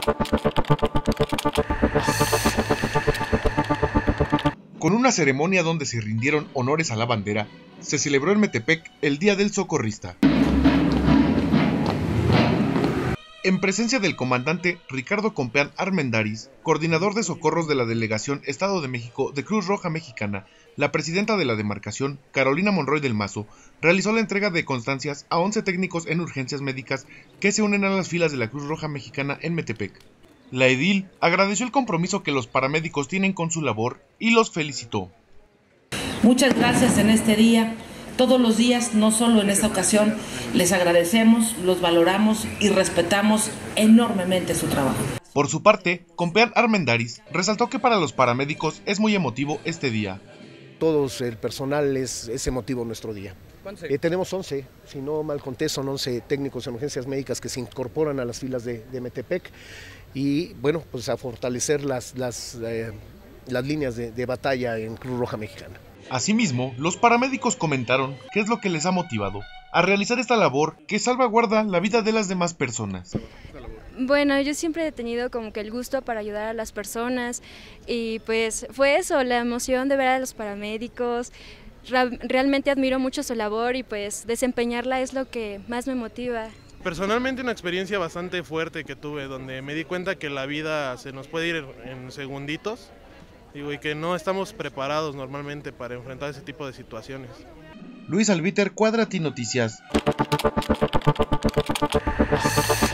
Con una ceremonia donde se rindieron honores a la bandera, se celebró en Metepec el Día del Socorrista. En presencia del comandante Ricardo Compeán Armendáriz, coordinador de socorros de la Delegación Estado de México de Cruz Roja Mexicana, la presidenta de la demarcación, Carolina Monroy del Mazo, realizó la entrega de constancias a 11 técnicos en urgencias médicas que se unen a las filas de la Cruz Roja Mexicana en Metepec. La edil agradeció el compromiso que los paramédicos tienen con su labor y los felicitó. Muchas gracias en este día. Todos los días, no solo en esta ocasión, les agradecemos, los valoramos y respetamos enormemente su trabajo. Por su parte, Compeán Armendáriz resaltó que para los paramédicos es muy emotivo este día. Todos el personal es emotivo nuestro día. Tenemos 11, si no mal conté, son 11 técnicos en urgencias médicas que se incorporan a las filas de Metepec y bueno, pues a fortalecer las líneas de batalla en Cruz Roja Mexicana. Asimismo, los paramédicos comentaron qué es lo que les ha motivado a realizar esta labor que salvaguarda la vida de las demás personas. Bueno, yo siempre he tenido como que el gusto para ayudar a las personas y pues fue eso, la emoción de ver a los paramédicos. Realmente admiro mucho su labor y pues desempeñarla es lo que más me motiva. Personalmente una experiencia bastante fuerte que tuve, donde me di cuenta que la vida se nos puede ir en segunditos. Y que no estamos preparados normalmente para enfrentar ese tipo de situaciones. Luis Albiter, Cuadrati Noticias.